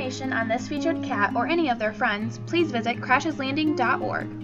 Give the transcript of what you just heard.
information on this featured cat or any of their friends, please visit crasheslanding.org.